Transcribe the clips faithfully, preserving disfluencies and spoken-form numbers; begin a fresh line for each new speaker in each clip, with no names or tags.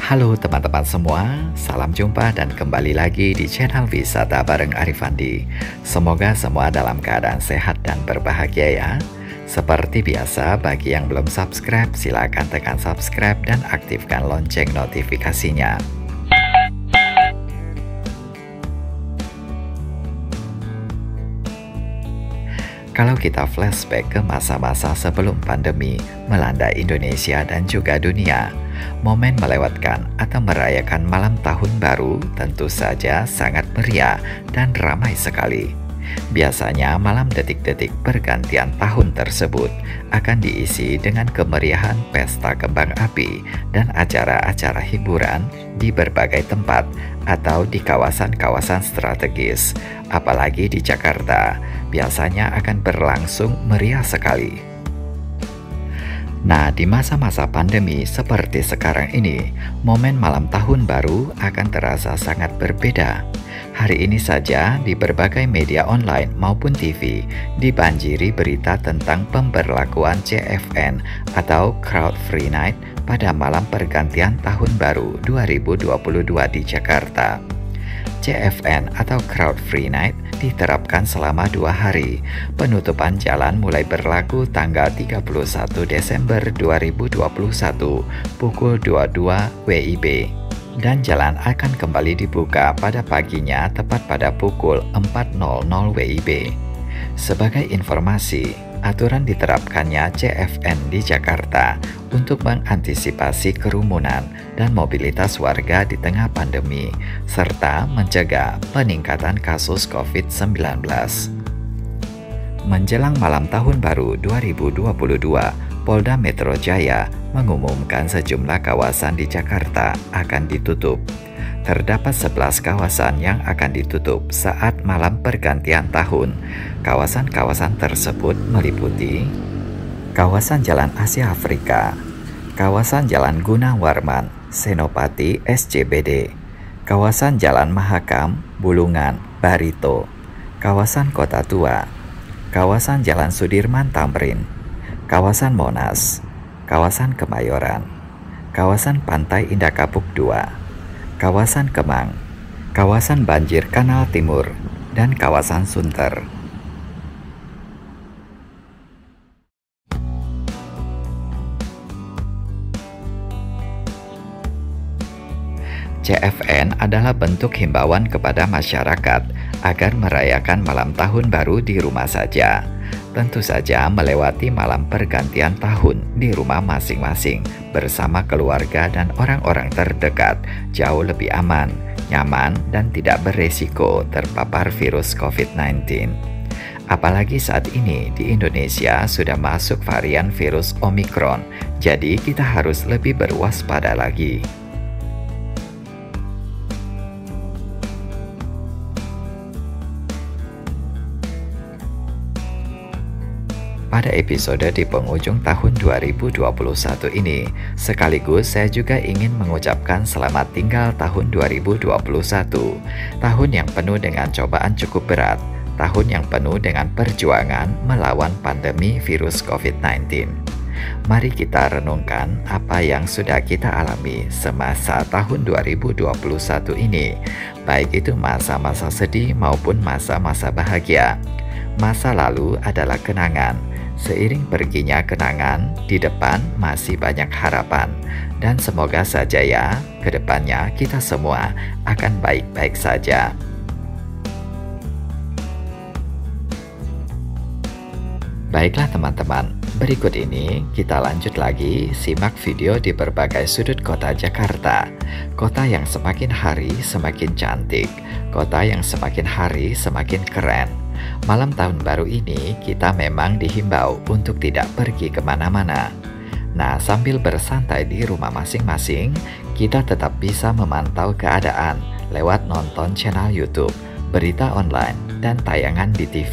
Halo teman-teman semua, salam jumpa dan kembali lagi di channel Wisata bareng Arifandi. Semoga semua dalam keadaan sehat dan berbahagia ya. Seperti biasa, bagi yang belum subscribe, silakan tekan subscribe dan aktifkan lonceng notifikasinya. Kalau kita flashback ke masa-masa sebelum pandemi melanda Indonesia dan juga dunia, momen melewatkan atau merayakan malam tahun baru tentu saja sangat meriah dan ramai sekali. Biasanya malam detik-detik pergantian tahun tersebut akan diisi dengan kemeriahan pesta kembang api dan acara-acara hiburan di berbagai tempat atau di kawasan-kawasan strategis, apalagi di Jakarta, biasanya akan berlangsung meriah sekali. Nah, di masa-masa pandemi seperti sekarang ini, momen malam tahun baru akan terasa sangat berbeda. Hari ini saja di berbagai media online maupun T V dibanjiri berita tentang pemberlakuan C F N atau Crowd Free Night pada malam pergantian tahun baru dua ribu dua puluh dua di Jakarta. C F N atau Crowd Free Night diterapkan selama dua hari. Penutupan jalan mulai berlaku tanggal tiga puluh satu Desember dua ribu dua puluh satu pukul dua puluh dua W I B. Dan jalan akan kembali dibuka pada paginya tepat pada pukul empat nol nol W I B. Sebagai informasi, aturan diterapkannya C F N di Jakarta untuk mengantisipasi kerumunan dan mobilitas warga di tengah pandemi, serta mencegah peningkatan kasus covid sembilan belas. Menjelang malam tahun baru dua ribu dua puluh dua, Polda Metro Jaya mengumumkan sejumlah kawasan di Jakarta akan ditutup. Terdapat sebelas kawasan yang akan ditutup saat malam pergantian tahun. Kawasan-kawasan tersebut meliputi kawasan Jalan Asia Afrika, kawasan Jalan Gunawarman, Senopati S C B D, kawasan Jalan Mahakam, Bulungan, Barito, kawasan Kota Tua, kawasan Jalan Sudirman Tamrin, kawasan Monas, kawasan Kemayoran, kawasan Pantai Indah Kapuk dua, kawasan Kemang, kawasan Banjir Kanal Timur, dan kawasan Sunter. C F N adalah bentuk himbauan kepada masyarakat agar merayakan malam tahun baru di rumah saja. Tentu saja melewati malam pergantian tahun di rumah masing-masing bersama keluarga dan orang-orang terdekat jauh lebih aman, nyaman, dan tidak beresiko terpapar virus covid sembilan belas. Apalagi saat ini di Indonesia sudah masuk varian virus Omicron, jadi kita harus lebih berwaspada lagi. Pada episode di penghujung tahun dua ribu dua puluh satu ini, sekaligus saya juga ingin mengucapkan selamat tinggal tahun dua ribu dua puluh satu, tahun yang penuh dengan cobaan cukup berat, tahun yang penuh dengan perjuangan melawan pandemi virus covid sembilan belas. Mari kita renungkan apa yang sudah kita alami semasa tahun dua ribu dua puluh satu ini, baik itu masa-masa sedih maupun masa-masa bahagia. Masa lalu adalah kenangan. Seiring perginya kenangan, di depan masih banyak harapan. Dan semoga saja ya, ke depannya kita semua akan baik-baik saja. Baiklah teman-teman, berikut ini kita lanjut lagi simak video di berbagai sudut kota Jakarta. Kota yang semakin hari semakin cantik, kota yang semakin hari semakin keren. Malam tahun baru ini kita memang dihimbau untuk tidak pergi kemana-mana. Nah, sambil bersantai di rumah masing-masing, kita tetap bisa memantau keadaan lewat nonton channel YouTube, berita online, dan tayangan di T V.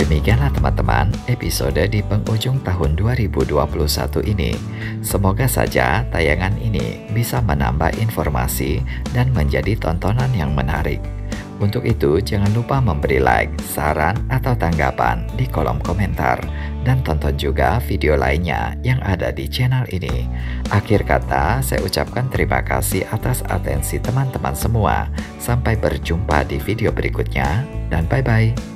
Demikianlah teman-teman episode di penghujung tahun dua ribu dua puluh satu ini. Semoga saja tayangan ini bisa menambah informasi dan menjadi tontonan yang menarik. Untuk itu jangan lupa memberi like, saran, atau tanggapan di kolom komentar. Dan tonton juga video lainnya yang ada di channel ini. Akhir kata, saya ucapkan terima kasih atas atensi teman-teman semua. Sampai berjumpa di video berikutnya, dan bye-bye.